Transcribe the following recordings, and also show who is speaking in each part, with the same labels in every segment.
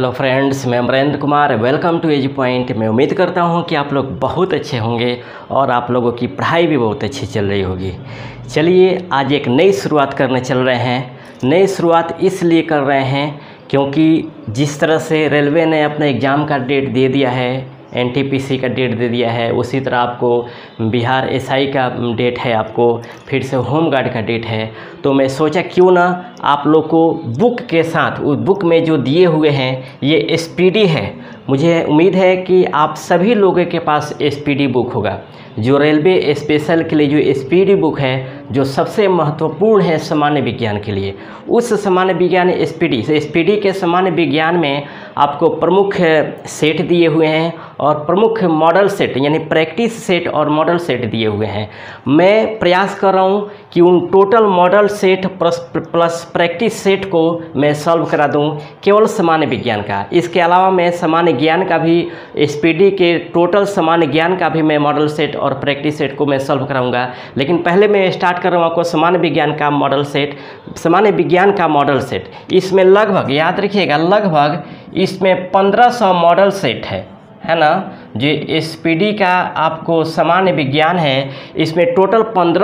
Speaker 1: Hello friends, मैं Amrendra Kumar. Welcome to AG point. मैं उम्मीद करता हूं कि आप लोग बहुत अच्छे होंगे और आप लोगों की पढ़ाई भी बहुत अच्छी चल रही होगी। चलिए आज एक नई शुरुआत करने चल रहे हैं। नई शुरुआत इसलिए कर रहे हैं क्योंकि जिस तरह से रेलवे ने अपना एग्ज़ाम का डेट दे दिया है, एनटीपीसी का डेट दे दिया है, उसी तरह आपको बिहार एसआई का डेट है, आपको फिर से होम गार्ड का डेट है। तो मैं सोचा क्यों ना आप लोग को बुक के साथ, उस बुक में जो दिए हुए हैं ये एसपीडी है। मुझे उम्मीद है कि आप सभी लोगों के पास एसपीडी बुक होगा। जो रेलवे स्पेशल के लिए जो एसपीडी बुक है, जो सबसे महत्वपूर्ण है सामान्य विज्ञान के लिए, उस सामान्य विज्ञान एसपीडी के सामान्य विज्ञान में आपको प्रमुख सेट दिए हुए हैं और प्रमुख मॉडल सेट यानी प्रैक्टिस सेट और मॉडल सेट दिए हुए हैं। मैं प्रयास कर रहा हूँ कि उन total model set plus practice set को मैं सॉल्व करा दूँ केवल सामान्य विज्ञान का। इसके अलावा मैं सामान्य ज्ञान का भी, एसपीडी के टोटल सामान्य ज्ञान का भी मैं मॉडल सेट और प्रैक्टिस सेट को मैं सॉल्व कराऊंगा। लेकिन पहले मैं स्टार्ट कर रहा हूँ आपको सामान्य विज्ञान का मॉडल सेट। सामान्य विज्ञान का मॉडल सेट, इसमें लगभग, याद रखिएगा, लगभग इसमें 1500 मॉडल सेट है ना। जो एसपीडी का आपको सामान्य विज्ञान है, इसमें टोटल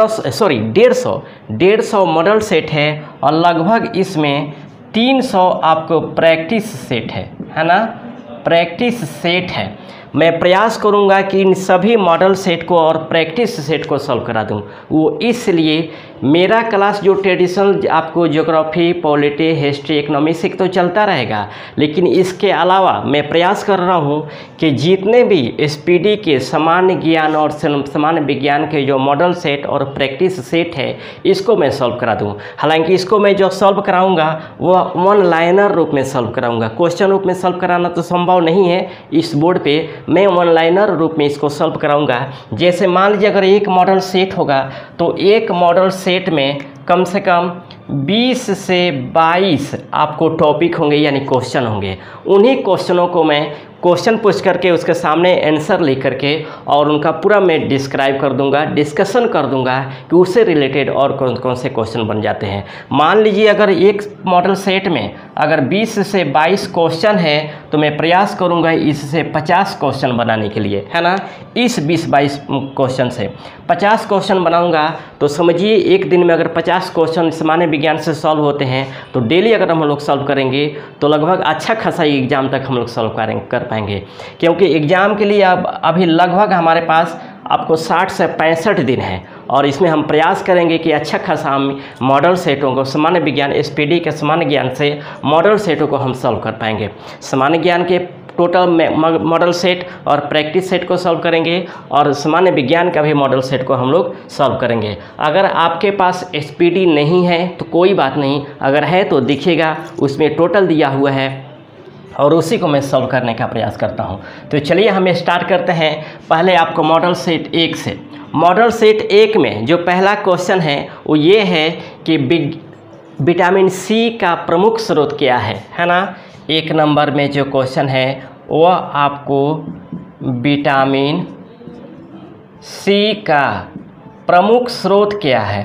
Speaker 1: 150 मॉडल सेट है और लगभग इसमें 300 आपको प्रैक्टिस सेट है ना, प्रैक्टिस सेट है। मैं प्रयास करूंगा कि इन सभी मॉडल सेट को और प्रैक्टिस सेट को सॉल्व करा दूं। वो इसलिए मेरा क्लास जो ट्रेडिशनल आपको ज्योग्राफी, पॉलिटी, हिस्ट्री, इकोनॉमिक्स तो चलता रहेगा, लेकिन इसके अलावा मैं प्रयास कर रहा हूं कि जितने भी एसपीडी के सामान्य ज्ञान और सामान्य विज्ञान के जो मॉडल सेट और प्रैक्टिस सेट है, इसको मैं सॉल्व करा दूँ। हालांकि इसको मैं जो सॉल्व कराऊँगा वो वन लाइनर रूप में सॉल्व कराऊँगा। क्वेश्चन रूप में सॉल्व कराना तो संभव नहीं है इस बोर्ड पर। मैं वन लाइनर रूप में इसको सॉल्व कराऊंगा। जैसे मान लीजिए अगर एक मॉडल सेट होगा तो एक मॉडल सेट में कम से कम 20 से 22 आपको टॉपिक होंगे यानी क्वेश्चन होंगे। उन्हीं क्वेश्चनों को मैं क्वेश्चन पूछ करके उसके सामने आंसर लिख करके और उनका पूरा मैं डिस्क्राइब कर दूंगा, डिस्कशन कर दूंगा कि उससे रिलेटेड और कौन कौन से क्वेश्चन बन जाते हैं। मान लीजिए अगर एक मॉडल सेट में अगर 20 से 22 क्वेश्चन है तो मैं प्रयास करूंगा इससे 50 क्वेश्चन बनाने के लिए, है ना। इस 20-22 क्वेश्चन से 50 क्वेश्चन बनाऊंगा तो समझिए एक दिन में अगर 50 क्वेश्चन सामान्य विज्ञान से सॉल्व होते हैं तो डेली अगर हम लोग सॉल्व करेंगे तो लगभग अच्छा खासा एग्जाम तक हम लोग सॉल्व कर पाएंगे। क्योंकि एग्ज़ाम के लिए अब अभी लगभग हमारे पास आपको 60 से 65 दिन है और इसमें हम प्रयास करेंगे कि अच्छा खासा हम मॉडल सेटों को, सामान्य विज्ञान एसपीडी के सामान्य ज्ञान से मॉडल सेटों को हम सॉल्व कर पाएंगे। सामान्य ज्ञान के टोटल मॉडल सेट और प्रैक्टिस सेट को सॉल्व करेंगे और सामान्य विज्ञान का भी मॉडल सेट को हम लोग सॉल्व करेंगे। अगर आपके पास एसपीडी नहीं है तो कोई बात नहीं, अगर है तो दिखेगा, उसमें टोटल दिया हुआ है और उसी को मैं सॉल्व करने का प्रयास करता हूं। तो चलिए हम स्टार्ट करते हैं। पहले आपको मॉडल सेट 1 से, मॉडल सेट 1 में जो पहला क्वेश्चन है वो ये है कि विटामिन सी का प्रमुख स्रोत क्या है ना। 1 नंबर में जो क्वेश्चन है वह आपको विटामिन सी का प्रमुख स्रोत क्या है,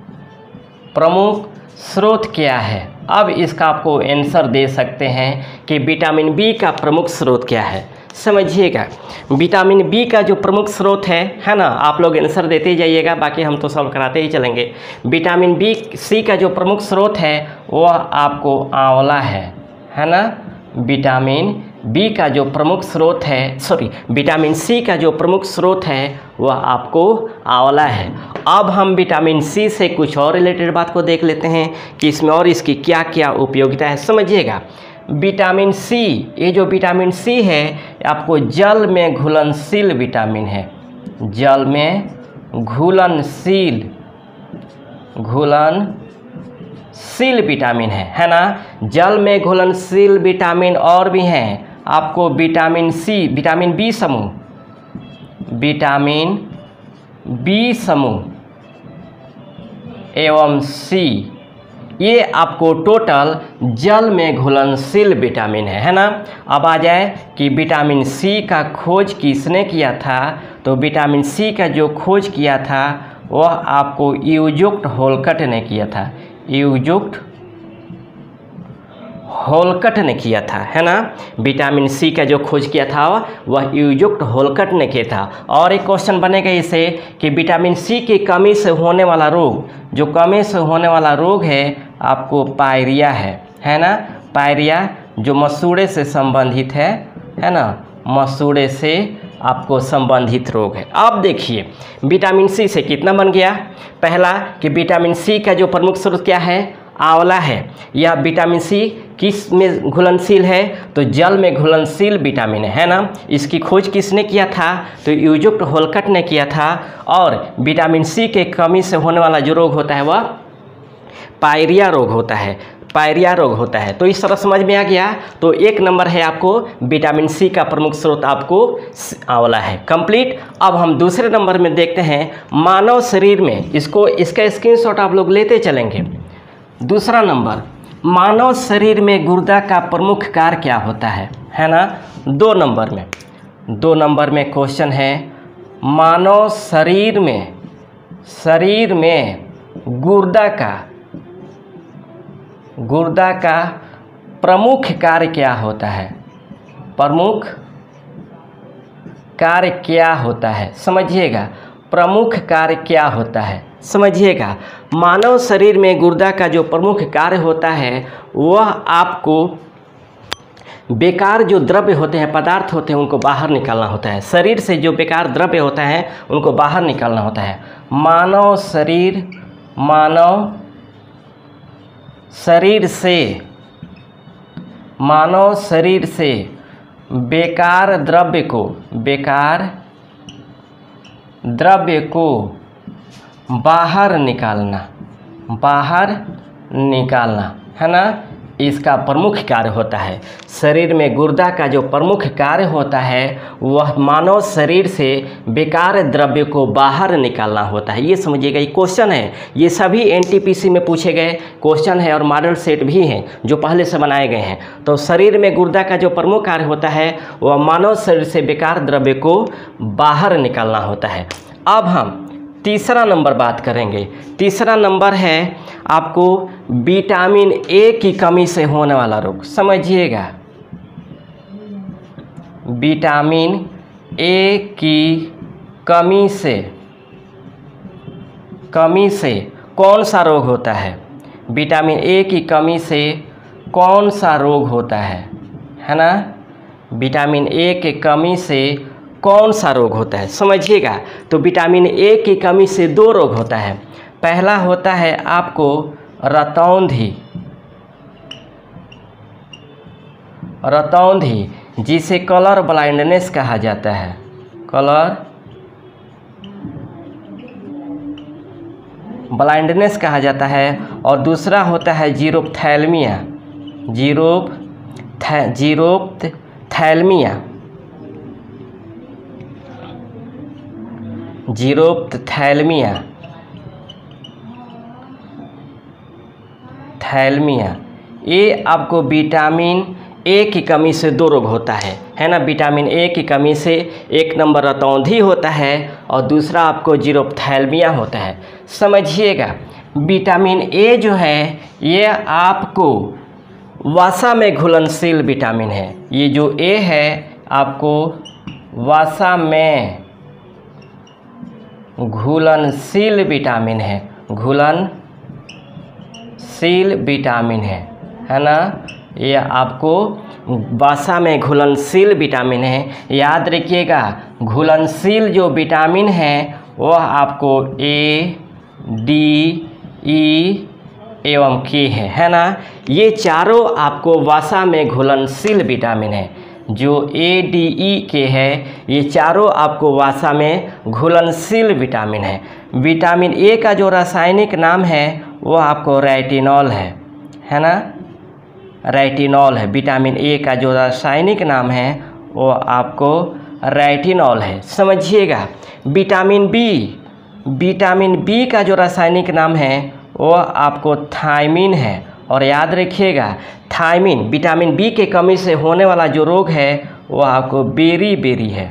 Speaker 1: प्रमुख स्रोत क्या है। अब इसका आपको आंसर दे सकते हैं कि विटामिन बी का प्रमुख स्रोत क्या है। समझिएगा, विटामिन बी का जो प्रमुख स्रोत है ना, आप लोग आंसर देते ही जाइएगा, बाकी हम तो सॉल्व कराते ही चलेंगे। विटामिन बी सी का जो प्रमुख स्रोत है वह आपको आंवला है ना। विटामिन बी का जो प्रमुख स्रोत है, विटामिन सी का जो प्रमुख स्रोत है वह आपको आंवला है। अब हम विटामिन सी से कुछ और रिलेटेड बात को देख लेते हैं कि इसमें और इसकी क्या क्या उपयोगिता है। समझिएगा, विटामिन सी, ये जो विटामिन सी है आपको जल में घुलनशील विटामिन है, जल में घुलनशील विटामिन है ना। जल में घुलनशील विटामिन और भी हैं आपको, विटामिन सी, विटामिन बी समूह, विटामिन बी समूह एवं सी, ये आपको टोटल जल में घुलनशील विटामिन है ना। अब आ जाए कि विटामिन सी का खोज किसने किया था, तो विटामिन सी का जो खोज किया था वह आपको यूजुक्ट होल्कट ने किया था। यूजुक्ट होलकट ने किया था, है ना। विटामिन सी का जो खोज किया था वह यूजुक्ट होलकट ने किया था। और एक क्वेश्चन बनेगा इसे कि विटामिन सी की कमी से होने वाला रोग, जो कमी से होने वाला रोग है आपको पायरिया है ना। पायरिया जो मसूड़े से संबंधित है ना, मसूड़े से आपको संबंधित रोग है। अब देखिए विटामिन सी से कितना बन गया। पहला कि विटामिन सी का जो प्रमुख स्रोत क्या है, आंवला है। यह विटामिन सी किस में घुलनशील है, तो जल में घुलनशील विटामिन है ना। इसकी खोज किसने किया था, तो यूजुक्ट होलकट ने किया था। और विटामिन सी के कमी से होने वाला जो रोग होता है वह पायरिया रोग होता है, पायरिया रोग होता है। तो इस तरह समझ में आ गया। तो 1 नंबर है आपको विटामिन सी का प्रमुख स्रोत आपको आंवला है, कंप्लीट। अब हम दूसरे नंबर में देखते हैं मानव शरीर में, इसका स्क्रीनशॉट आप लोग लेते चलेंगे। दूसरा नंबर, मानव शरीर में गुर्दा का प्रमुख कार्य क्या होता है ना। 2 नंबर में क्वेश्चन है मानव शरीर में गुर्दा का प्रमुख कार्य क्या होता है, प्रमुख कार्य क्या होता है, समझिएगा। प्रमुख कार्य क्या होता है समझिएगा। मानव शरीर में गुर्दा का जो प्रमुख कार्य होता है वह आपको बेकार जो द्रव्य होते हैं, पदार्थ होते हैं, उनको बाहर निकालना होता है। शरीर से जो बेकार द्रव्य होता है उनको बाहर निकालना होता है। मानव शरीर से बेकार द्रव्य को बाहर निकालना है ना, इसका प्रमुख कार्य होता है। शरीर में गुर्दा का जो प्रमुख कार्य होता है वह मानव शरीर से बेकार द्रव्य को बाहर निकालना होता है। ये समझिएगा, ये क्वेश्चन है, ये सभी एनटीपीसी में पूछे गए क्वेश्चन है और मॉडल सेट भी हैं जो पहले से बनाए गए हैं। तो शरीर में गुर्दा का जो प्रमुख कार्य होता है वह मानव शरीर से बेकार द्रव्य को बाहर निकालना होता है। अब हम तीसरा नंबर बात करेंगे। तीसरा नंबर है आपको विटामिन ए की कमी से होने वाला रोग, समझिएगा। विटामिन ए की कमी से कौन सा रोग होता है, विटामिन ए की कमी से कौन सा रोग होता है ना। विटामिन ए के कमी से कौन सा रोग होता है समझिएगा। तो विटामिन ए की कमी से 2 रोग होता है। पहला होता है आपको रतौंधी, जिसे कलर ब्लाइंडनेस कहा जाता है, कलर ब्लाइंडनेस कहा जाता है। और दूसरा होता है जीरोप्थैल्मिया, ये आपको विटामिन ए की कमी से 2 रोग होता है ना। विटामिन ए की कमी से 1 नंबर रतौंधी होता है और दूसरा आपको जीरोप्थैल्मिया होता है, समझिएगा। विटामिन ए जो है ये आपको वसा में घुलनशील विटामिन है। ये जो ए है आपको वसा में घुलनशील विटामिन है ना। ये आपको वसा में घुलनशील विटामिन है। याद रखिएगा, घुलनशील जो विटामिन है वह आपको ए, डी, ई एवं के है ना। ये चारों आपको वसा में घुलनशील विटामिन है। जो ए, डी, ई के है ये चारों आपको वसा में घुलनशील विटामिन है। विटामिन ए का जो रासायनिक नाम है वो आपको रेटिनॉल है ना, रेटिनॉल है। विटामिन ए का जो रासायनिक नाम है वो आपको रेटिनॉल है, समझिएगा। विटामिन बी का जो रासायनिक नाम है वो आपको थायमिन है। और याद रखिएगा थायमिन, विटामिन बी के कमी से होने वाला जो रोग है वो आपको बेरी है,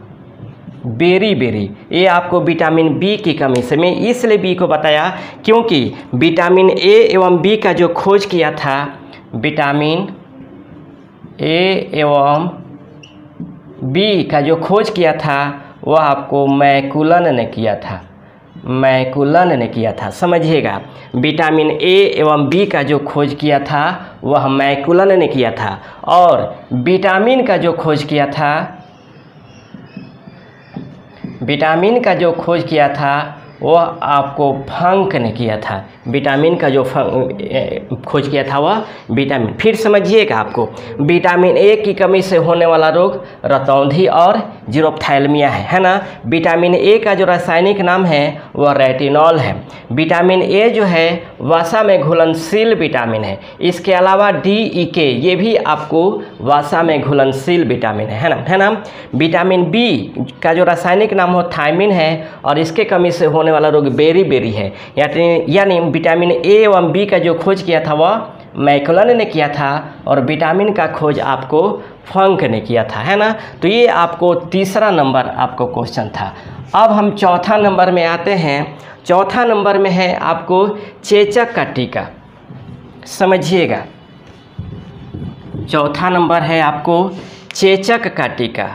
Speaker 1: बेरी। ये आपको विटामिन बी की कमी से, मैं इसलिए बी को बताया क्योंकि विटामिन ए एवं बी का जो खोज किया था विटामिन ए एवं बी का जो खोज किया था वह आपको मैकुलन ने किया था, मैकुलन ने किया था। समझिएगा, विटामिन ए एवं बी का जो खोज किया था वह मैकुलन ने किया था, और विटामिन का जो खोज किया था, विटामिन का जो खोज किया था वह आपको फंक ने किया था। विटामिन का जो खोज किया था वह विटामिन। फिर समझिएगा, आपको विटामिन ए की कमी से होने वाला रोग रतौंधी और जीरोप्थैल्मिया है ना। विटामिन ए का जो रासायनिक नाम है वह रेटिनॉल है। विटामिन ए जो है वसा में घुलनशील विटामिन है। इसके अलावा डी, ई, के ये भी आपको वसा में घुलनशील विटामिन है ना। विटामिन बी का जो रासायनिक नाम हो थायमिन है, और इसके कमी से होने वाला रोग बेरी है। यानी विटामिन ए एवं बी का जो खोज किया था वह मैकुलन ने किया था, और विटामिन का खोज आपको फंक ने किया था, है ना। तो ये आपको तीसरा नंबर आपको क्वेश्चन था। अब हम चौथा नंबर में आते हैं। चौथा नंबर में है आपको चेचक का टीका। समझिएगा, चौथा नंबर है आपको चेचक का टीका।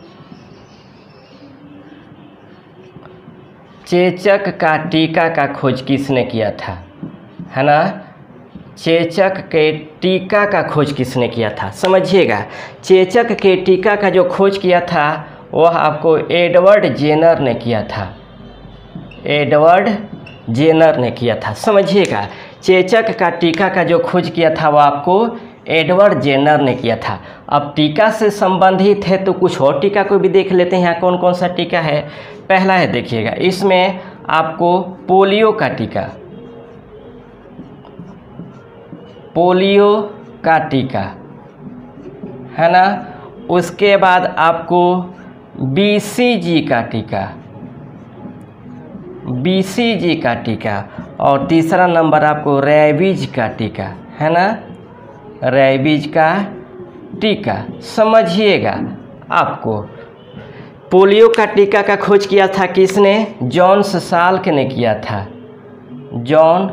Speaker 1: चेचक का टीका का खोज किसने किया था, है ना। चेचक के टीका का खोज किसने किया था? समझिएगा, चेचक के टीका का जो खोज किया था वह आपको एडवर्ड जेनर ने किया था, एडवर्ड जेनर ने किया था। समझिएगा, चेचक का टीका का जो खोज किया था वह आपको एडवर्ड जेनर ने किया था। अब टीका से संबंधित है तो कुछ और टीका को भी देख लेते हैं। यहाँ कौन कौन सा टीका है? पहला है, देखिएगा, इसमें आपको पोलियो का टीका, पोलियो का टीका, है ना। उसके बाद आपको बीसीजी का टीका, बीसीजी का टीका, और तीसरा नंबर आपको रेबीज का टीका, है ना, रेबीज का टीका। समझिएगा, आपको पोलियो का टीका का खोज किया था किसने? जॉन साल्क ने किया था, जॉन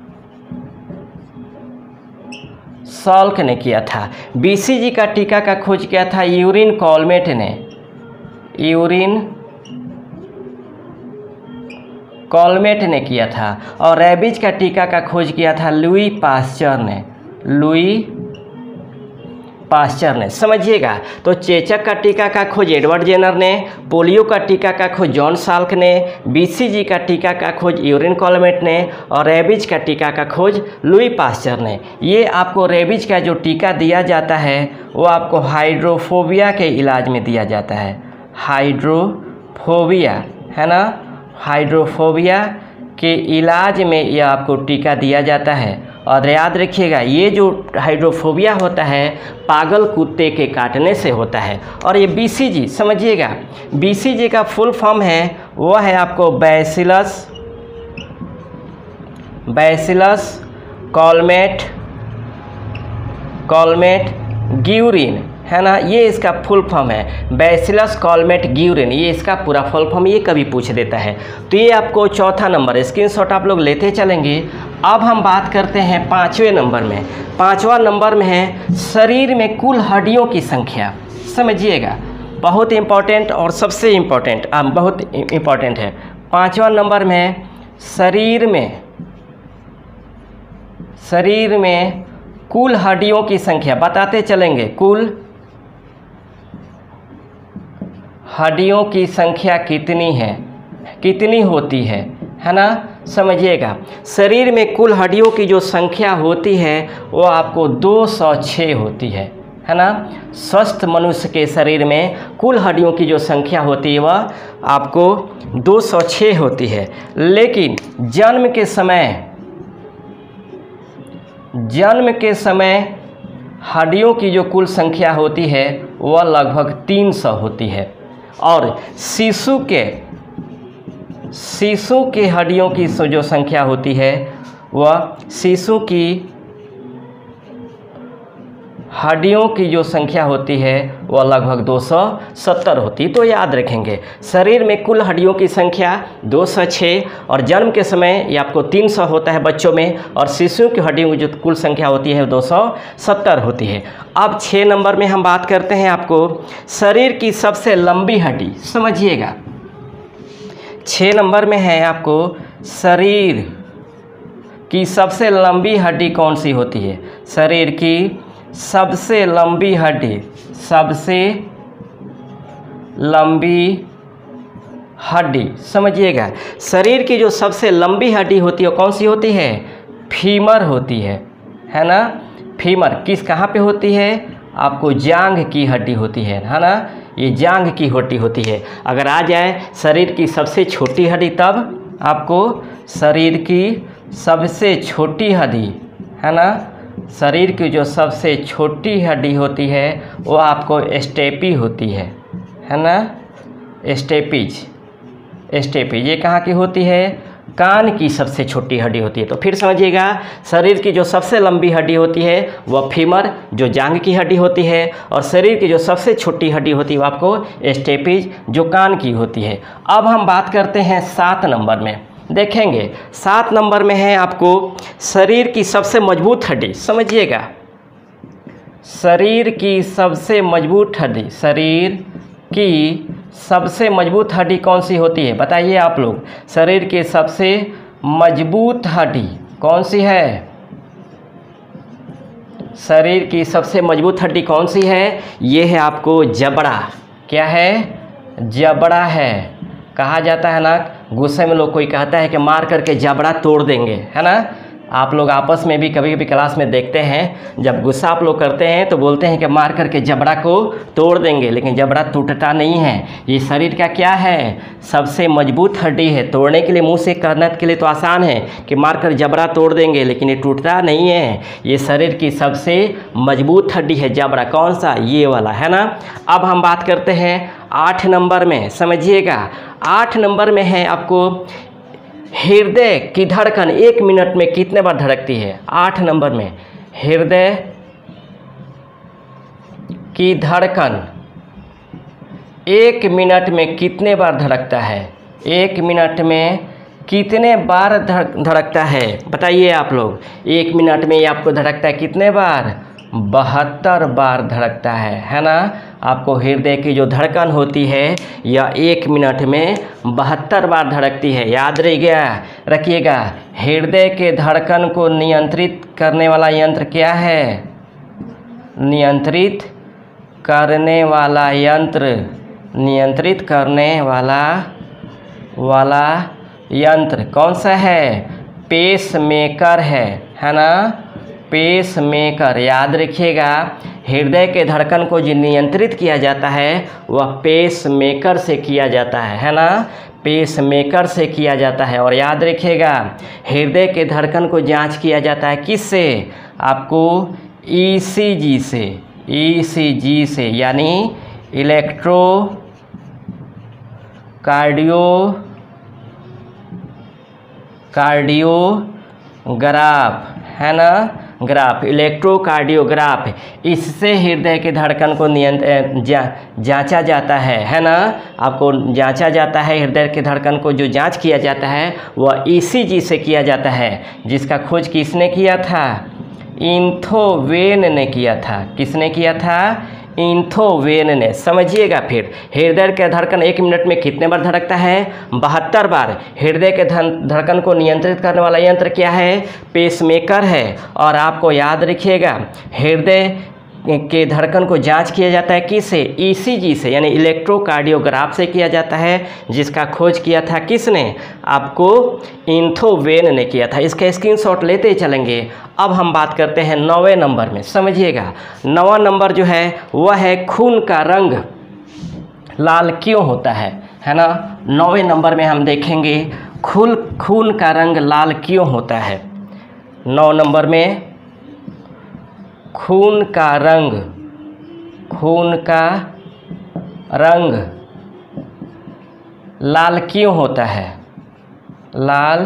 Speaker 1: साल्क ने किया था। बीसीजी का टीका का खोज किया था यूरिन कॉलमेट ने, यूरिन कॉलमेट ने किया था। और रेबीज का टीका का खोज किया था लुई पास्चर ने, लुई पास्चर ने। समझिएगा, तो चेचक का टीका का खोज एडवर्ड जेनर ने, पोलियो का टीका का खोज जॉन साल्क ने, बीसीजी का टीका का खोज यूरिन कॉलमेट ने, और रेबीज का टीका का खोज लुई पास्चर ने। ये आपको रेबीज का जो टीका दिया जाता है वो आपको हाइड्रोफोबिया के इलाज में दिया जाता है, हाइड्रोफोबिया, है ना। हाइड्रोफोबिया के इलाज में यह आपको टीका दिया जाता है। और याद रखिएगा, ये जो हाइड्रोफोबिया होता है पागल कुत्ते के काटने से होता है। और ये बीसीजी, समझिएगा, बीसीजी का फुल फॉर्म है वह है आपको bacillus, bacillus Calmette, Calmette Guerin, है ना। ये इसका फुल फॉर्म है, बैसिलस कॉलमेट ग्यूरिन, ये इसका पूरा फुल फॉर्म, ये कभी पूछ देता है। तो ये आपको चौथा नंबर, स्क्रीनशॉट आप लोग लेते चलेंगे। अब हम बात करते हैं पाँचवें नंबर में। पाँचवा नंबर में है शरीर में कुल हड्डियों की संख्या। समझिएगा, बहुत इम्पोर्टेंट और सबसे इम्पोर्टेंट, बहुत इम्पोर्टेंट है। पाँचवा नंबर में शरीर में कुल हड्डियों की संख्या बताते चलेंगे। कुल हड्डियों की संख्या कितनी है, कितनी होती है ना। समझिएगा, शरीर में कुल हड्डियों की जो संख्या होती है वो आपको 206 होती है ना। स्वस्थ मनुष्य के शरीर में कुल हड्डियों की जो संख्या होती है वह आपको 206 होती है। लेकिन जन्म के समय हड्डियों की जो कुल संख्या होती है वह लगभग 300 होती है। और शिशु के हड्डियों की जो संख्या होती है वह शिशु की हड्डियों की जो संख्या होती है वह लगभग 270 होती है। तो याद रखेंगे, शरीर में कुल हड्डियों की संख्या 206 और जन्म के समय ये आपको 300 होता है बच्चों में, और शिशुओं की हड्डियों की जो कुल संख्या होती है 270 होती है। अब 6 नंबर में हम बात करते हैं आपको शरीर की सबसे लंबी हड्डी। समझिएगा, 6 नंबर में है आपको शरीर की सबसे लंबी हड्डी कौन सी होती है। शरीर की सबसे लंबी हड्डी, सबसे लंबी हड्डी, समझिएगा, शरीर की जो सबसे लंबी हड्डी होती है वो कौन सी होती है? फीमर होती है ना। फीमर किस कहाँ पे होती है? आपको जांघ की हड्डी होती है ना। ये जांघ की हड्डी होती है। अगर आ जाए शरीर की सबसे छोटी हड्डी, तब आपको शरीर की सबसे छोटी हड्डी है ना, शरीर की जो सबसे छोटी हड्डी होती है वो आपको स्टेपी होती है ना। स्टेपीज ये कहाँ की होती है? कान की सबसे छोटी हड्डी होती है। तो फिर समझिएगा, शरीर की जो सबसे लंबी हड्डी होती है वह फीमर जो जांघ की हड्डी होती है, और शरीर की जो सबसे छोटी हड्डी होती है वो आपको स्टेपीज जो कान की होती है। अब हम बात करते हैं 7 नंबर में। देखेंगे 7 नंबर में है आपको शरीर की सबसे मजबूत हड्डी। समझिएगा, शरीर की सबसे मजबूत हड्डी, शरीर की सबसे मजबूत हड्डी कौन सी होती है? बताइए आप लोग, शरीर की सबसे मजबूत हड्डी कौन सी है? शरीर की सबसे मजबूत हड्डी कौन सी है? ये है आपको जबड़ा। क्या है? जबड़ा है। कहा जाता है ना, गुस्से में लोग कोई कहता है कि मार करके जबड़ा तोड़ देंगे, है ना। आप लोग आपस में भी कभी कभी क्लास में देखते हैं, जब गुस्सा आप लोग करते हैं तो बोलते हैं कि मार करके जबड़ा को तोड़ देंगे, लेकिन जबड़ा टूटता नहीं है। ये शरीर का क्या है? सबसे मजबूत हड्डी है। तोड़ने के लिए, मुंह से कहने के लिए तो आसान है कि मार कर जबड़ा तोड़ देंगे, लेकिन ये टूटता नहीं है। ये शरीर की सबसे मजबूत हड्डी है जबड़ा। कौन सा? ये वाला, है ना। अब हम बात करते हैं 8 नंबर में। समझिएगा, 8 नंबर में है आपको हृदय की धड़कन 1 मिनट में कितने बार धड़कती है? 8 नंबर में हृदय की धड़कन 1 मिनट में कितने बार धड़कता है? 1 मिनट में कितने बार धड़कता है? बताइए आप लोग। 1 मिनट में ये आपको धड़कता है कितने बार? 72 बार धड़कता है ना। आपको हृदय की जो धड़कन होती है यह 1 मिनट में 72 बार धड़कती है। याद रह गया? रखिएगा, हृदय के धड़कन को नियंत्रित करने वाला यंत्र क्या है? नियंत्रित करने वाला यंत्र, नियंत्रित करने वाला यंत्र कौन सा है? पेसमेकर है ना। पेसमेकर, याद रखिएगा, हृदय के धड़कन को जो नियंत्रित किया जाता है वह पेसमेकर से किया जाता है ना। पेसमेकर से किया जाता है। और याद रखिएगा, हृदय के धड़कन को जांच किया जाता है किससे? आपको ईसीजी से, ईसीजी से, यानी इलेक्ट्रो कार्डियोग्राफ, है ना। ग्राफ, इलेक्ट्रोकार्डियोग्राफ, इससे हृदय के धड़कन को जांचा जाता है ना। आपको जांचा जाता है, हृदय के धड़कन को जो जांच किया जाता है वह ईसीजी से किया जाता है, जिसका खोज किसने किया था? इंथोवेन ने किया था। किसने किया था? इंथोवेन ने। समझिएगा, फिर हृदय के धड़कन 1 मिनट में कितने बार धड़कता है? 72 बार। हृदय के धड़कन को नियंत्रित करने वाला यंत्र क्या है? पेसमेकर है। और आपको याद रखिएगा, हृदय के धड़कन को जांच किया जाता है किससे? ईसीजी से, यानी इलेक्ट्रोकार्डियोग्राफ से किया जाता है, जिसका खोज किया था किसने? आपको इंथोवेन ने किया था। इसका स्क्रीनशॉट लेते चलेंगे। अब हम बात करते हैं 9वें नंबर में। समझिएगा, 9वां नंबर जो है वह है खून का रंग लाल क्यों होता है ना। 9वें नंबर में हम देखेंगे खून का रंग लाल क्यों होता है। 9 नंबर में खून का रंग लाल क्यों होता है? लाल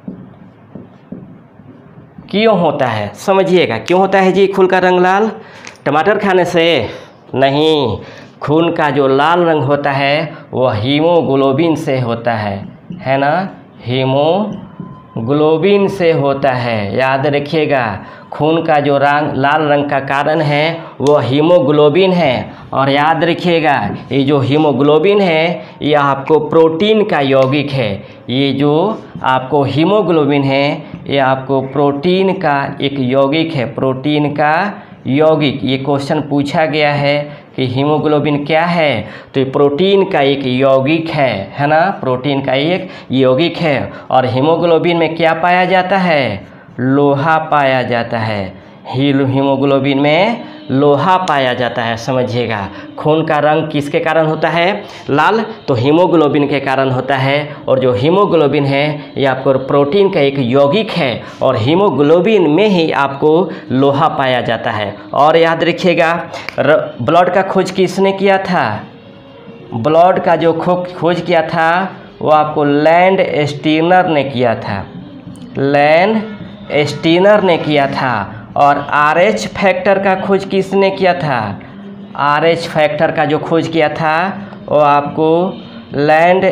Speaker 1: क्यों होता है? समझिएगा, क्यों होता है जी खून का रंग लाल? टमाटर खाने से नहीं, खून का जो लाल रंग होता है वह हीमोग्लोबिन से होता है ना, हीमोग्लोबिन से होता है। याद रखिएगा, खून का जो लाल रंग का कारण है वह हीमोग्लोबिन है। और याद रखिएगा, ये जो हीमोग्लोबिन है यह आपको प्रोटीन का यौगिक है। ये जो आपको हीमोग्लोबिन है ये आपको प्रोटीन का एक यौगिक है, प्रोटीन का यौगिक। ये क्वेश्चन पूछा गया है कि हीमोग्लोबिन क्या है, तो ये प्रोटीन का एक यौगिक है ना, प्रोटीन का एक यौगिक है। और हीमोग्लोबिन में क्या पाया जाता है, लोहा पाया जाता है। हीमोग्लोबिन में लोहा पाया जाता है, समझिएगा। खून का रंग किसके कारण होता है, लाल, तो हीमोग्लोबिन के कारण होता है। और जो हीमोग्लोबिन है ये आपको प्रोटीन का एक यौगिक है और हीमोग्लोबिन में ही आपको लोहा पाया जाता है। और याद रखिएगा, ब्लड का खोज किसने किया था, ब्लड का जो खोज किया था वो आपको लैंड स्टीनर ने किया था, लैंड स्टीनर ने किया था। और RH फैक्टर का खोज किसने किया था, RH फैक्टर का जो खोज किया था वो आपको लैंड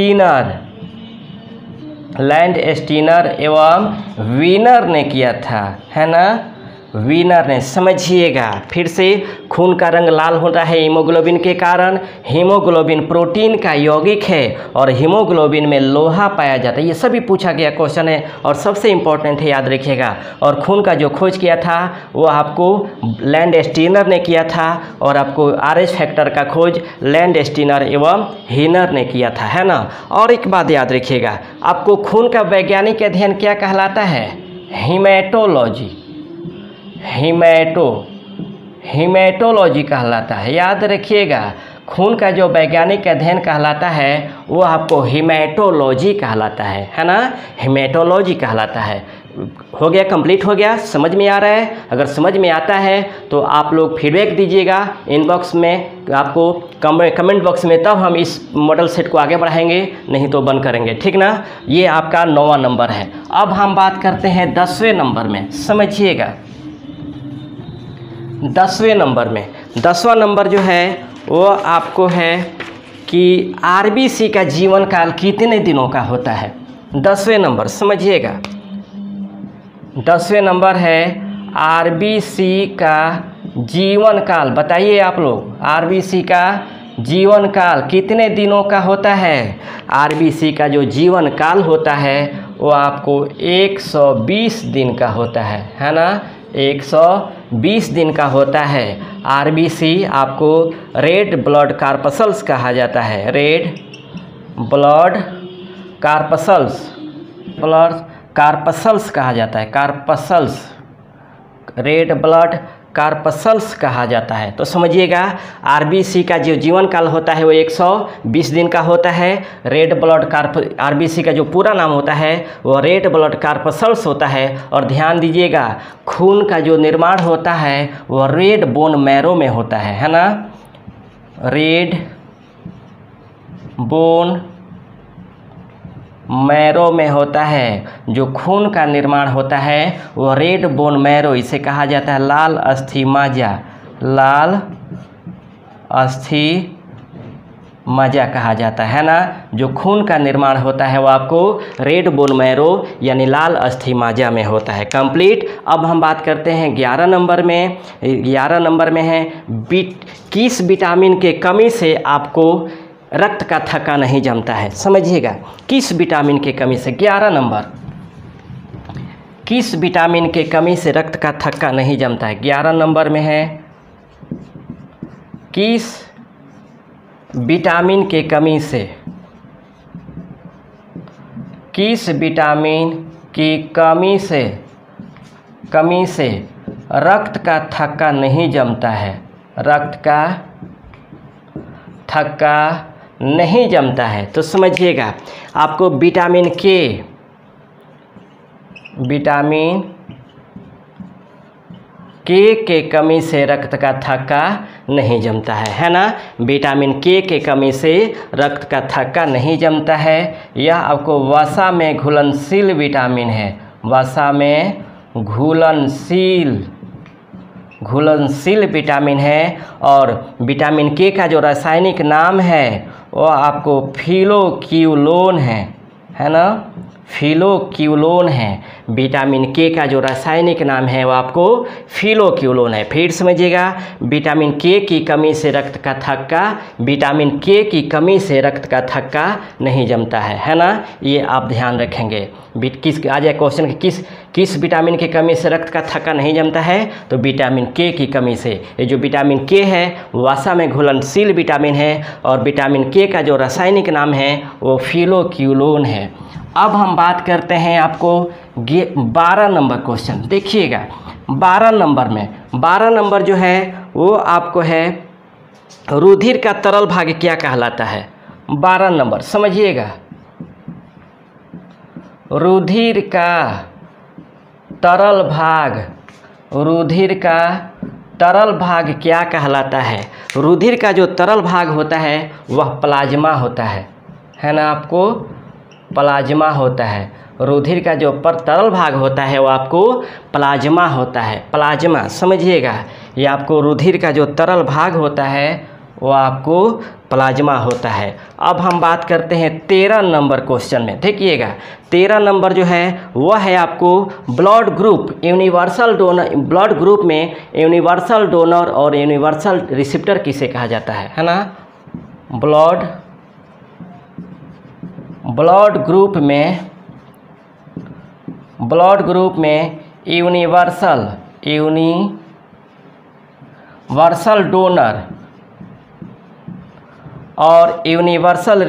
Speaker 1: स्टीनर एवं वीनर ने किया था, है ना, वीनर ने। समझिएगा फिर से, खून का रंग लाल होता है हीमोग्लोबिन के कारण। हीमोग्लोबिन प्रोटीन का यौगिक है और हीमोग्लोबिन में लोहा पाया जाता है। ये सभी पूछा गया क्वेश्चन है और सबसे इम्पोर्टेंट है, याद रखिएगा। और खून का जो खोज किया था वो आपको लैंड स्टीनर ने किया था और आपको RH फैक्टर का खोज लैंड स्टीनर एवं हीनर ने किया था, है ना। और एक बात याद रखिएगा, आपको खून का वैज्ञानिक अध्ययन क्या कहलाता है, हीमेटोलॉजी, हीमेटोलॉजी कहलाता है। याद रखिएगा, खून का जो वैज्ञानिक अध्ययन कहलाता है वो आपको हीमेटोलॉजी कहलाता है ना, हीमेटोलॉजी कहलाता है। हो गया, कंप्लीट हो गया, समझ में आ रहा है। अगर समझ में आता है तो आप लोग फीडबैक दीजिएगा इनबॉक्स में, आपको कमेंट बॉक्स में, तब हम इस मॉडल सेट को आगे बढ़ाएंगे, नहीं तो बंद करेंगे, ठीक ना। ये आपका 9वां नंबर है। अब हम बात करते हैं 10वें नंबर में, समझिएगा। 10वें नंबर में, 10वां नंबर जो है वो आपको है कि RBC का जीवन काल कितने दिनों का होता है। 10वें नंबर समझिएगा, 10वें नंबर है RBC का जीवन काल। बताइए आप लोग, RBC का जीवन काल कितने दिनों का होता है। RBC का जो जीवन काल होता है वो आपको 120 दिन का होता है ना, 120 दिन का होता है। RBC आपको रेड ब्लड कार्पसल्स कहा जाता है, रेड ब्लड कार्पसल्स कहा जाता है, कार्पसल्स, रेड ब्लड कार्पसल्स कहा जाता है। तो समझिएगा, RBC का जो जीवन काल होता है वो 120 दिन का होता है। रेड ब्लड RBC का जो पूरा नाम होता है वो रेड ब्लड कार्पसल्स होता है। और ध्यान दीजिएगा, खून का जो निर्माण होता है वो रेड बोन मैरो में होता है ना, रेड बोन मैरो में होता है। जो खून का निर्माण होता है वो रेड बोन मैरो, इसे कहा जाता है लाल अस्थि मज्जा, लाल अस्थि मज्जा कहा जाता है ना। जो खून का निर्माण होता है वो आपको रेड बोन मैरो यानी लाल अस्थि मज्जा में होता है। कंप्लीट। अब हम बात करते हैं 11 नंबर में। 11 नंबर में है किस विटामिन के कमी से आपको रक्त का थक्का नहीं जमता है। समझिएगा, किस विटामिन के कमी से। 11 नंबर, किस विटामिन के कमी से रक्त का थक्का नहीं जमता है। 11 नंबर में है किस विटामिन के कमी से, किस विटामिन की कमी से रक्त का थक्का नहीं जमता है, रक्त का थक्का नहीं जमता है। तो समझिएगा, आपको विटामिन के कमी से रक्त का थक्का नहीं जमता है ना। विटामिन के कमी से रक्त का थक्का नहीं जमता है। यह आपको वसा में घुलनशील विटामिन है, वसा में घुलनशील घुलनशील विटामिन है। और विटामिन के का जो रासायनिक नाम है वो आपको फिलोक्यूलोन है ना, फिलोक्यूलोन है। विटामिन के का जो रासायनिक नाम है वो आपको फिलोक्यूलोन है। फिर समझिएगा, विटामिन के की कमी से रक्त का थक्का, विटामिन के की कमी से रक्त का थक्का नहीं जमता है ना, ये आप ध्यान रखेंगे। किस आ जाए क्वेश्चन कि किस विटामिन की कमी से रक्त का थक्का नहीं जमता है, तो विटामिन के की कमी से। ये जो विटामिन के है वसा में घुलनशील विटामिन है और विटामिन के का जो रासायनिक नाम है वो फिलोक्यूलोन है। अब हम बात करते हैं आपको 12 नंबर क्वेश्चन। देखिएगा 12 नंबर जो है वो आपको है रुधिर का तरल भाग क्या कहलाता है। 12 नंबर समझिएगा, रुधिर का तरल भाग, रुधिर का तरल भाग क्या कहलाता है। रुधिर का जो तरल भाग होता है वह प्लाज्मा होता है ना, आपको प्लाज्मा होता है। रुधिर का जो तरल भाग होता है वो आपको प्लाज्मा होता है। प्लाज्मा समझिएगा, ये आपको रुधिर का जो तरल भाग होता है वो आपको प्लाज्मा होता है। अब हम बात करते हैं 13 नंबर क्वेश्चन में। देखिएगा 13 नंबर जो है वह है आपको blood group, universal donor. Blood group में यूनिवर्सल डोनर और यूनिवर्सल रिसिप्टर किसे कहा जाता है ना। ब्लड ग्रुप में यूनिवर्सल डोनर और यूनिवर्सल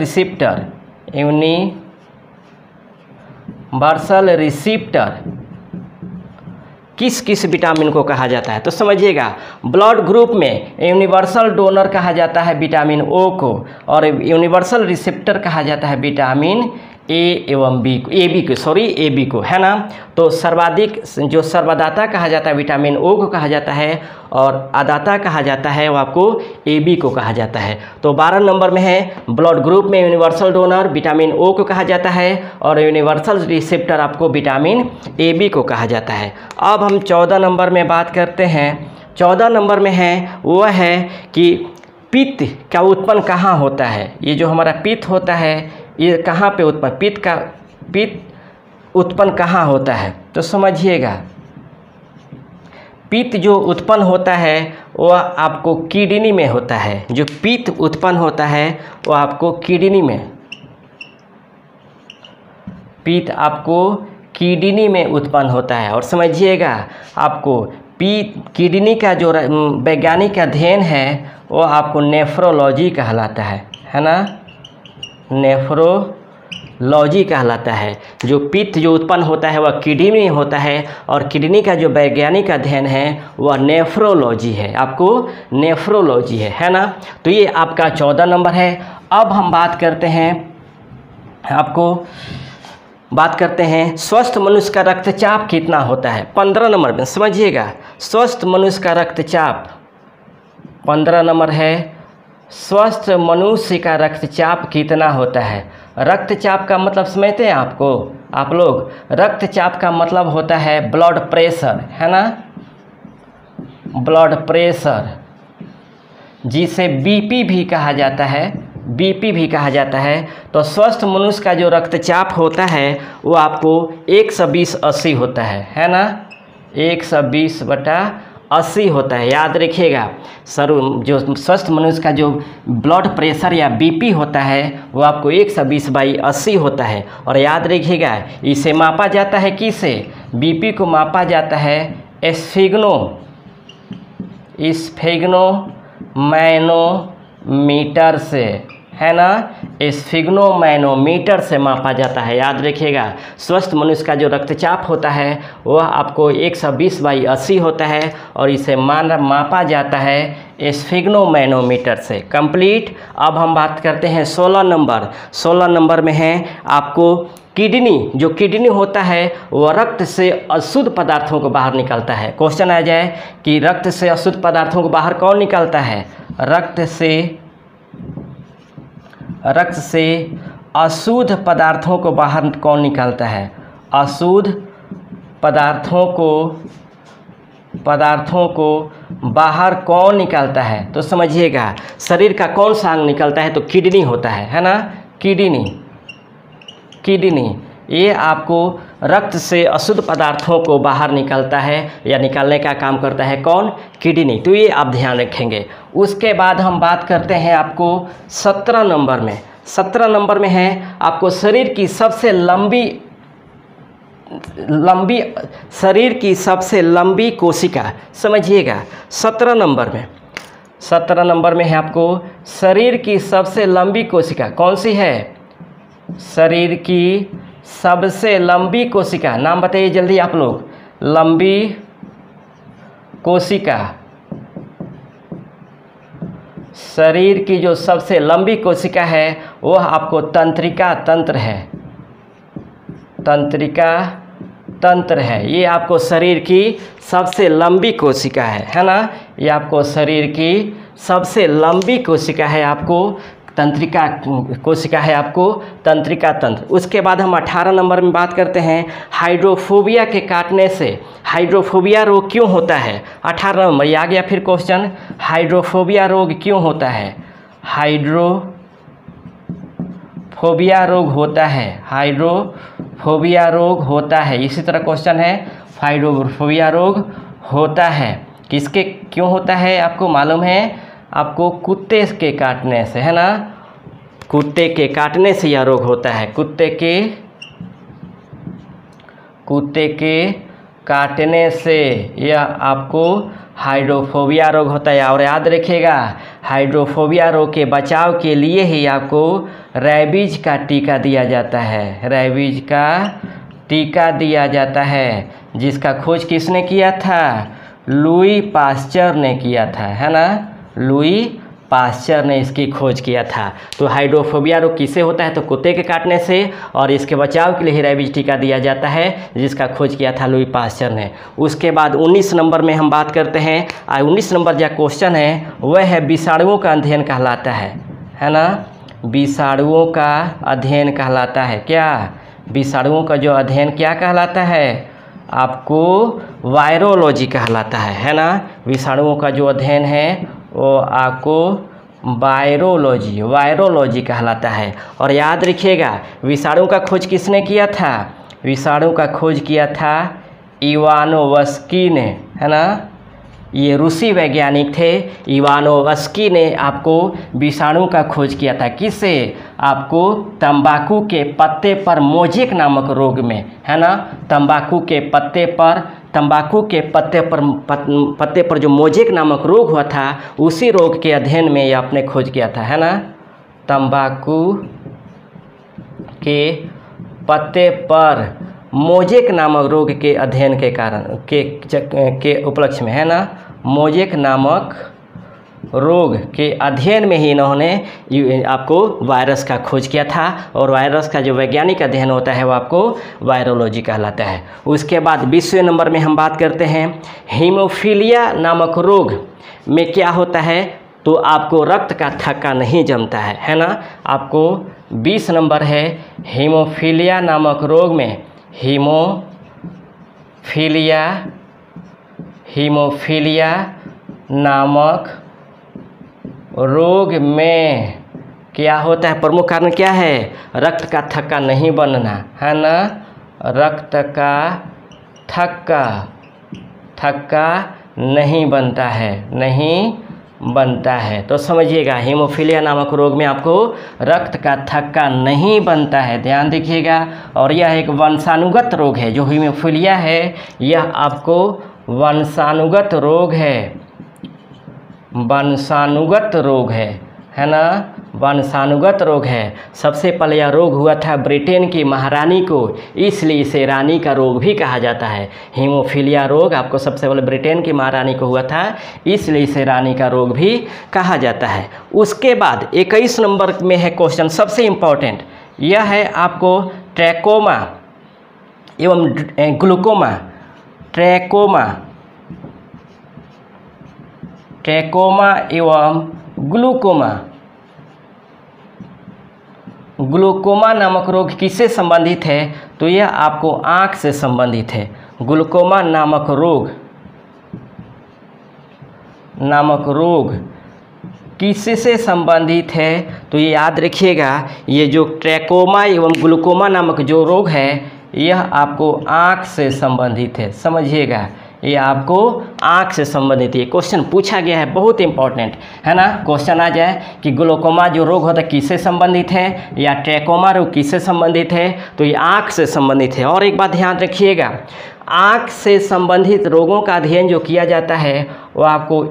Speaker 1: रिसिप्टर किस किस विटामिन को कहा जाता है। तो समझिएगा, ब्लड ग्रुप में यूनिवर्सल डोनर कहा जाता है विटामिन ओ को, और यूनिवर्सल रिसेप्टर कहा जाता है विटामिन ए एवं बी को, ए बी को है ना। तो सर्वाधिक जो सर्वदाता कहा जाता है विटामिन ओ को कहा जाता है, और अदाता कहा जाता है वो आपको ए बी को कहा जाता है। तो 12 नंबर में है ब्लड ग्रुप में यूनिवर्सल डोनर विटामिन ओ को कहा जाता है और यूनिवर्सल रिसेप्टर आपको विटामिन ए बी को कहा जाता है। अब हम 14 नंबर में बात करते हैं। 14 नंबर में है वह है कि पित्त का उत्पन्न कहाँ होता है। ये जो हमारा पित्त होता है ये कहाँ पे उत्पन्न, पित्त उत्पन्न कहाँ होता है। तो समझिएगा, पित्त जो उत्पन्न होता है वह आपको किडनी में होता है। जो पित्त उत्पन्न होता है वह आपको किडनी में, पित्त आपको किडनी में उत्पन्न होता है। और समझिएगा, आपको किडनी का जो वैज्ञानिक अध्ययन है वो आपको नेफ्रोलॉजी कहलाता है ना, नेफ्रोलॉजी कहलाता है। जो पित्त जो उत्पन्न होता है वह किडनी में होता है और किडनी का जो वैज्ञानिक अध्ययन है वह नेफ्रोलॉजी है, आपको नेफ्रोलॉजी है ना। तो ये आपका 14 नंबर है। अब हम बात करते हैं स्वस्थ मनुष्य का रक्तचाप कितना होता है। 15 नंबर में समझिएगा, स्वस्थ मनुष्य का रक्तचाप 15 नंबर है। स्वस्थ मनुष्य का रक्तचाप कितना होता है। रक्तचाप का मतलब समझते हैं आप लोग। रक्तचाप का मतलब होता है ब्लड प्रेशर, है ना, ब्लड प्रेशर, जिसे बीपी भी कहा जाता है। तो स्वस्थ मनुष्य का जो रक्तचाप होता है वो आपको 120/80 होता है ना, 120/80 होता है। याद रखिएगा, जो स्वस्थ मनुष्य का जो ब्लड प्रेशर या बीपी होता है वो आपको 120/80 होता है। और याद रखिएगा, इसे मापा जाता है किससे, बीपी को मापा जाता है स्फिग्नोमैनोमीटर से, है ना, स्फिग्नोमैनोमीटर से मापा जाता है। याद रखिएगा, स्वस्थ मनुष्य का जो रक्तचाप होता है वह आपको 120/80 होता है और इसे मापा जाता है स्फिग्नोमैनोमीटर से। कंप्लीट। अब हम बात करते हैं 16 नंबर। 16 नंबर में है आपको किडनी। जो किडनी होता है वह रक्त से अशुद्ध पदार्थों को बाहर निकालता है। क्वेश्चन आ जाए कि रक्त से अशुद्ध पदार्थों को बाहर कौन निकालता है। रक्त से अशुद्ध पदार्थों को बाहर कौन निकालता है। अशुद्ध पदार्थों को बाहर कौन निकालता है? तो समझिएगा, शरीर का कौन सा अंग निकलता है? तो किडनी होता है ना, किडनी। ये आपको रक्त से अशुद्ध पदार्थों को बाहर निकालता है या निकालने का काम करता है कौन? किडनी। तो ये आप ध्यान रखेंगे। उसके बाद हम बात करते हैं आपको 17 नंबर में। 17 नंबर में है आपको शरीर की सबसे लंबी कोशिका। समझिएगा, 17 नंबर में है आपको शरीर की सबसे लंबी कोशिका कौन सी है? शरीर की सबसे लंबी कोशिका, नाम बताइए जल्दी आप लोग। लंबी कोशिका, शरीर की जो सबसे लंबी कोशिका है वह आपको तंत्रिका तंत्र है। तंत्रिका तंत्र है, ये आपको शरीर की सबसे लंबी कोशिका है ना। ये आपको शरीर की सबसे लंबी कोशिका है, आपको तंत्रिका कोशिका है, आपको तंत्रिका तंत्र। उसके बाद हम 18 नंबर में बात करते हैं हाइड्रोफोबिया के काटने से हाइड्रोफोबिया रोग क्यों होता है? 18 नंबर ये आ गया फिर क्वेश्चन, हाइड्रोफोबिया रोग क्यों होता है? हाइड्रोफोबिया रोग होता है, हाइड्रोफोबिया रोग होता है। इसी तरह क्वेश्चन है हाइड्रोफोबिया रोग होता है किसके क्यों होता है? आपको मालूम है, आपको कुत्ते के काटने से, है ना। कुत्ते के काटने से यह रोग होता है। कुत्ते के काटने से यह आपको हाइड्रोफोबिया रोग होता है। और याद रखिएगा, हाइड्रोफोबिया रोग के बचाव के लिए ही आपको रैबीज का टीका दिया जाता है। रैबीज का टीका दिया जाता है, जिसका खोज किसने किया था? लुई पास्चर ने किया था, है ना। लुई पास्चर ने इसकी खोज किया था। तो हाइड्रोफोबिया रोग किससे होता है? तो कुत्ते के काटने से, और इसके बचाव के लिए रैबीज टीका दिया जाता है, जिसका खोज किया था लुई पास्चर ने। उसके बाद 19 नंबर में हम बात करते हैं। 19 नंबर जो क्वेश्चन है वह है विषाणुओं का अध्ययन कहलाता है ना। विषाणुओं का अध्ययन कहलाता है क्या? विषाणुओं का जो अध्ययन क्या कहलाता है? आपको वायरोलॉजी कहलाता है ना। विषाणुओं का जो अध्ययन है वो आपको वायरोलॉजी कहलाता है। और याद रखिएगा, विषाणु का खोज किसने किया था? विषाणु का खोज किया था इवानोवस्की ने, है ना। ये रूसी वैज्ञानिक थे, इवानोवस्की ने आपको विषाणु का खोज किया था। किससे? आपको तंबाकू के पत्ते पर मोजेक नामक रोग में, है ना। तंबाकू के पत्ते पर जो मोजेक नामक रोग हुआ था, उसी रोग के अध्ययन में ये आपने खोज किया था, है ना। तंबाकू के पत्ते पर मोजेक नामक रोग के अध्ययन के कारण के उपलक्ष्य में, है ना। मोजेक नामक रोग के अध्ययन में ही इन्होंने आपको वायरस का खोज किया था। और वायरस का जो वैज्ञानिक अध्ययन होता है वो आपको वायरोलॉजी कहलाता है। उसके बाद 20वें नंबर में हम बात करते हैं हीमोफीलिया नामक रोग में क्या होता है? तो आपको रक्त का थक्का नहीं जमता है ना। आपको 20 नंबर है हीमोफीलिया नामक रोग में, हीमोफीलिया नामक रोग में क्या होता है? प्रमुख कारण क्या है? रक्त का थक्का नहीं बनना, है ना। रक्त का थक्का नहीं बनता है। तो समझिएगा, हीमोफीलिया नामक रोग में आपको रक्त का थक्का नहीं बनता है, ध्यान रखिएगा। और यह एक वंशानुगत रोग है। जो हीमोफीलिया है यह आपको वंशानुगत रोग है ना। वंशानुगत रोग है। सबसे पहले यह रोग हुआ था ब्रिटेन की महारानी को, इसलिए इसे रानी का रोग भी कहा जाता है। हीमोफीलिया रोग आपको सबसे पहले ब्रिटेन की महारानी को हुआ था, इसलिए इसे रानी का रोग भी कहा जाता है। उसके बाद 21 नंबर में है क्वेश्चन, सबसे इम्पोर्टेंट, यह है आपको ट्रैकोमा एवं ग्लूकोमा। ट्रैकोमा एवं ग्लूकोमा नामक रोग किससे संबंधित है? तो यह आपको आँख से संबंधित है। ग्लूकोमा नामक रोग नामक रोग किससे संबंधित है? तो ये याद रखिएगा, ये जो ट्रैकोमा एवं ग्लूकोमा नामक जो रोग है यह आपको आँख से संबंधित है। समझिएगा, ये आपको आँख से संबंधित है। क्वेश्चन पूछा गया है, बहुत इंपॉर्टेंट है ना। क्वेश्चन आ जाए कि ग्लूकोमा जो रोग होता है किससे संबंधित है या ट्रैकोमा रोग किससे संबंधित है, तो ये आँख से संबंधित है। और एक बात ध्यान रखिएगा, आँख से संबंधित रोगों का अध्ययन जो किया जाता है वो आपको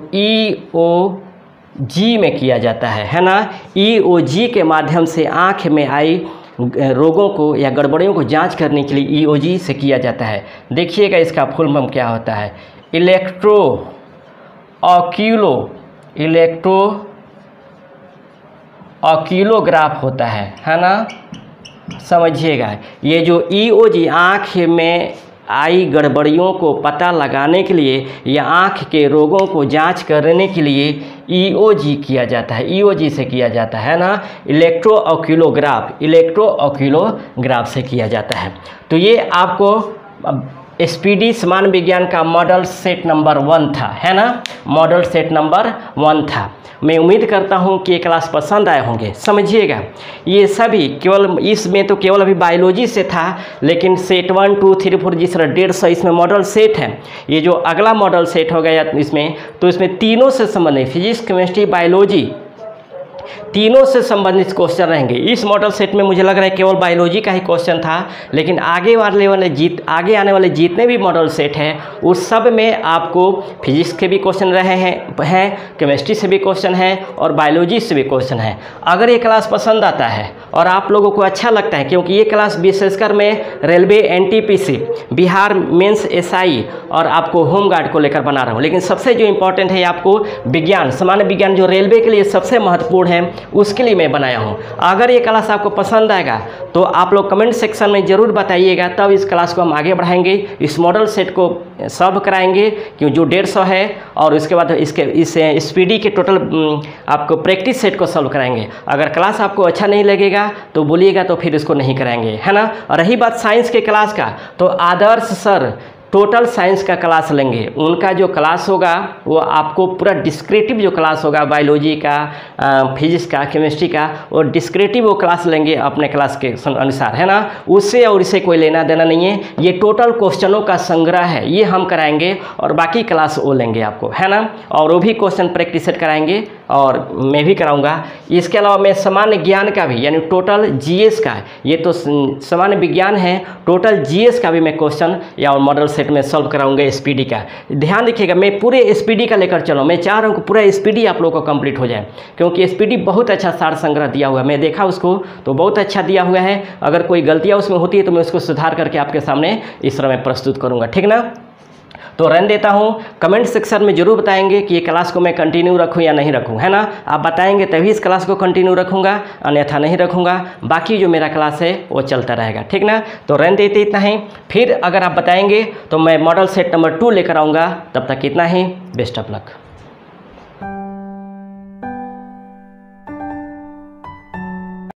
Speaker 1: EOG में किया जाता है ना। EOG के माध्यम से आँख में आई रोगों को या गड़बड़ियों को जांच करने के लिए EOG से किया जाता है। देखिएगा इसका फुल फॉर्म क्या होता है, ऑक्यूलोग्राफ होता है ना। समझिएगा, ये जो EOG आँख में आई गड़बड़ियों को पता लगाने के लिए या आँख के रोगों को जांच करने के लिए EOG किया जाता है, EOG से किया जाता है ना। इलेक्ट्रो से किया जाता है। तो ये आपको SPD समान विज्ञान का मॉडल सेट नंबर 1 था, है ना। मॉडल सेट नंबर 1 था। मैं उम्मीद करता हूँ कि ये क्लास पसंद आए होंगे। समझिएगा, ये सभी केवल इसमें तो केवल अभी बायोलॉजी से था, लेकिन सेट 1, 2, 3, 4 जिस तरह 150 इसमें मॉडल सेट है। ये जो अगला मॉडल सेट हो गया इसमें, तो इसमें तीनों से संबंधित फिजिक्स, केमिस्ट्री, बायोलॉजी तीनों से संबंधित क्वेश्चन रहेंगे। इस मॉडल सेट में मुझे लग रहा है केवल बायोलॉजी का ही क्वेश्चन था, लेकिन आगे आने वाले जितने भी मॉडल सेट हैं उस सब में आपको फिजिक्स के भी क्वेश्चन रहे हैं, केमिस्ट्री से भी क्वेश्चन हैं और बायोलॉजी से भी क्वेश्चन हैं। अगर ये क्लास पसंद आता है और आप लोगों को अच्छा लगता है, क्योंकि ये क्लास विशेषकर मैं railway NTPC, Bihar mains SI और आपको होमगार्ड को लेकर बना रहा हूँ, लेकिन सबसे जो इम्पोर्टेंट है आपको विज्ञान, सामान्य विज्ञान जो रेलवे के लिए सबसे महत्वपूर्ण है उसके लिए मैं बनाया हूँ। अगर ये क्लास आपको पसंद आएगा तो आप लोग कमेंट सेक्शन में ज़रूर बताइएगा, तब इस क्लास को हम आगे बढ़ाएंगे, इस मॉडल सेट को सॉल्व कराएंगे क्यों जो 150 है, और उसके बाद इस SPD के टोटल आपको प्रैक्टिस सेट को सॉल्व कराएंगे। अगर क्लास आपको अच्छा नहीं लगेगा तो बोलिएगा, तो फिर इसको नहीं कराएंगे, है ना। और रही बात साइंस के क्लास का, तो आदर्श सर टोटल साइंस का क्लास लेंगे। उनका जो क्लास होगा वो आपको पूरा डिस्क्रिप्टिव जो क्लास होगा बायोलॉजी का, फिजिक्स का, केमिस्ट्री का, वो डिस्क्रिप्टिव वो क्लास लेंगे अपने क्लास के अनुसार, है ना। उससे और इससे कोई लेना देना नहीं है। ये टोटल क्वेश्चनों का संग्रह है, ये हम कराएंगे और बाकी क्लास वो लेंगे आपको, है ना। और वो भी क्वेश्चन प्रैक्टिस सेट कराएंगे और मैं भी कराऊंगा। इसके अलावा मैं सामान्य ज्ञान का भी, यानी टोटल GS का, ये तो सामान्य विज्ञान है, टोटल GS का भी मैं क्वेश्चन या मॉडल सेट में सॉल्व कराऊंगा SPD का। ध्यान रखिएगा, मैं पूरे SPD का लेकर चलूँ, मैं चाह रहा हूँ कि पूरा SPD आप लोगों को कंप्लीट हो जाए, क्योंकि SPD बहुत अच्छा सार संग्रह दिया हुआ है। मैं देखा उसको तो बहुत अच्छा दिया हुआ है। अगर कोई गलतियाँ उसमें होती है तो मैं उसको सुधार करके आपके सामने इस तरह मैं प्रस्तुत करूँगा, ठीक ना। तो रहने देता हूँ, कमेंट सेक्शन में जरूर बताएंगे कि ये क्लास को मैं कंटिन्यू रखूँ या नहीं रखूँ, है ना। आप बताएंगे तभी इस क्लास को कंटिन्यू रखूँगा, अन्यथा नहीं रखूँगा। बाकी जो मेरा क्लास है वो चलता रहेगा, ठीक ना। तो रहने देते इतना ही, फिर अगर आप बताएंगे तो मैं मॉडल सेट नंबर 2 लेकर आऊँगा। तब तक इतना ही, बेस्ट ऑफ लक।